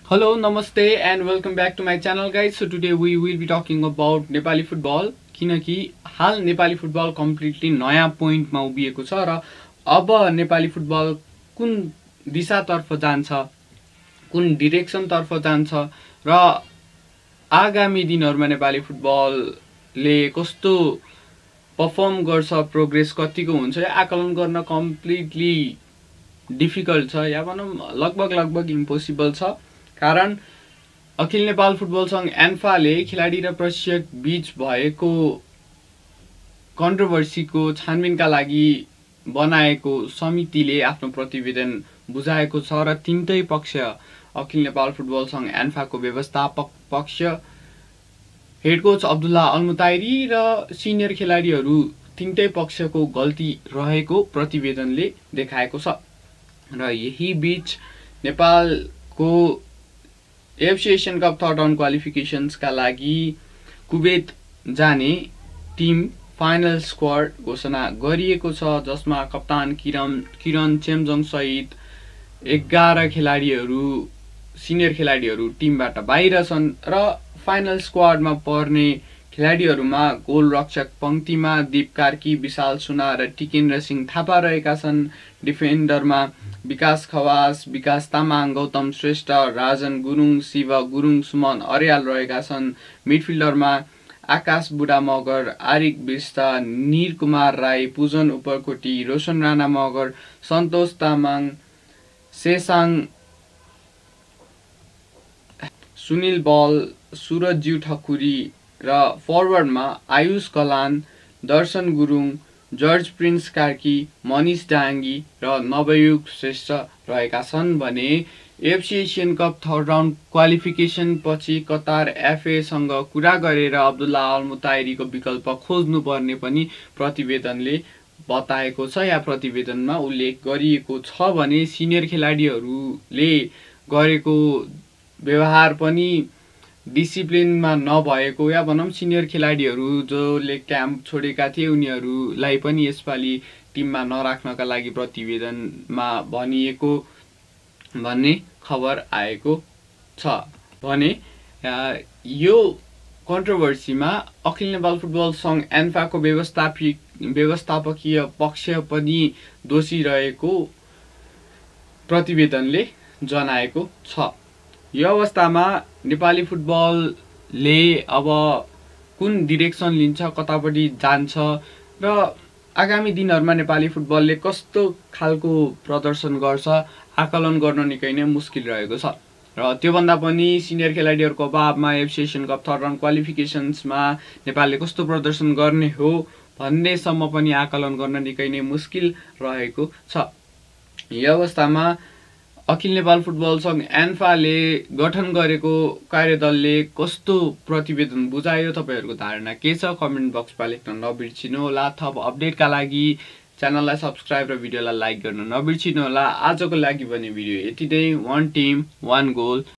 Hello, namaste and welcome back to my channel guys. So today we will be talking about Nepali football किनकि हाल Nepali football completely नयाँ पोइन्टमा उभिएको छ र अब नेपाली फुटबल कुन दिशातर्फ जान्छ कुन डिरेक्सनतर्फ जान्छ र आगामी दिनहरुमा नेपाली फुटबलले कस्तो परफर्म गर्छ प्रोग्रेस कतिको हुन्छ यो आकलन गर्न कम्प्लिटली डिफिकल्ट छ या भनौं लगभग इम्पोसिबल छ कारण अखिल नेपाल फुटबल संघ ANFA ले खेलाडी र प्रशिक्षक बीच भएको कन्ट्रोभर्सीको छानबिनका लागि बनाएको समितिले आफ्नो प्रतिवेदन बुझाएको छ र तीनटै पक्ष अखिल नेपाल फुटबल संघ ANFA को व्यवस्थापक पक्ष हेड कोच अब्दुल्ला अलमुताइरी र सिनियर खेलाडीहरू तीनटै पक्षको गल्ती रहेको प्रतिवेदनले देखाएको छ र यही बीच नेपालको AFC Asian Cup third round qualifications का लागि कुवेत जाने टिम फाइनल स्क्वाड घोषणा गरिएको छ जसमा कप्तान किरण चेम्जोङ सहित 11 खेलाडीहरू सिनियर खेलाडीहरू टिमबाट बाहिर छन् र फाइनल स्क्वाडमा पर्ने खेलाडीहरूमा गोलरक्षक पंक्तिमा दीप कार्की विशाल सुनार र टिकेन्द्र सिंह थापा रहेका छन् डिफेन्डरमा बिकाश खवास बिकाश तामाङ गौतम श्रेष्ठ राजन गुरुङ शिवा गुरुङ सुमन अryal रहेका छन् मिडफिल्डरमा आकाश बुडा मगर आरिक बिस्ता नीर कुमार राई पूजन उपरकोटी रोशन राणा मगर सन्तोष तामाङ सेसाङ सुनिल बल सुरजज्यू ठकुरी र फरवर्डमा आयुष कलान दर्शन गुरुङ जर्ज प्रिन्स कार्की मनिष डाङ्गी र नवयुग श्रेष्ठ रहेका छन् भने AFC Asian Cup third round qualification पछि कतार FA सँग कुरा गरेर अब्दुल्ला अलमुताइरीको विकल्प खोज्नु पर्ने पनि प्रतिवेदनले बताएको छ या प्रतिवेदनमा उल्लेख गरिएको छ भने सिनियर खेलाडीहरूले गरेको व्यवहार पनि डिसिप्लिनमा नभएको या भनौं सिनियर खेलाडीहरू जोले क्याम्प छोडेका थिए उनीहरूलाई पनि यसपाली टिममा नराख्नका लागि प्रतिवेदनमा भनिएको भन्ने खबर आएको छ भने यो कन्ट्रोभर्सीमा अखिल नेपाल फुटबल संघ ANFA को व्यवस्थापकीय पक्ष पनि दोषी रहेको प्रतिवेदनले जनाएको छ यो अवस्थामा नेपाली फुटबलले अब कुन डिरेक्सन लिन्छ कतापटि जान्छ र आगामी दिनहरुमा नेपाली फुटबलले कस्तो खालको प्रदर्शन गर्छ आकलन गर्न निकै नै मुस्किल रहेको छ र त्यो भन्दा पनि सिनियर खेलाडीहरुको अभावमा AFC Asian Cup third round क्वालिफिकेशन्समा नेपालले कस्तो प्रदर्शन गर्ने हो भन्ने सम्म पनि आकलन गर्न निकै नै मुस्किल रहेको छ यो अवस्थामा अखिल नेपाल फुटबल संघ ANFA ले गठन गरेको कार्यदलले कस्तो प्रतिवेदन बुझायो तपाईहरुको धारणा के छ कमेन्ट बक्समा लेख्न नबिर्सिनु होला थप अपडेटका लागि च्यानललाई सब्स्क्राइब र भिडियोलाई लाइक गर्न नबिर्सिनु होला आजको लागि भने भिडियो यति नै वन टिम वन गोल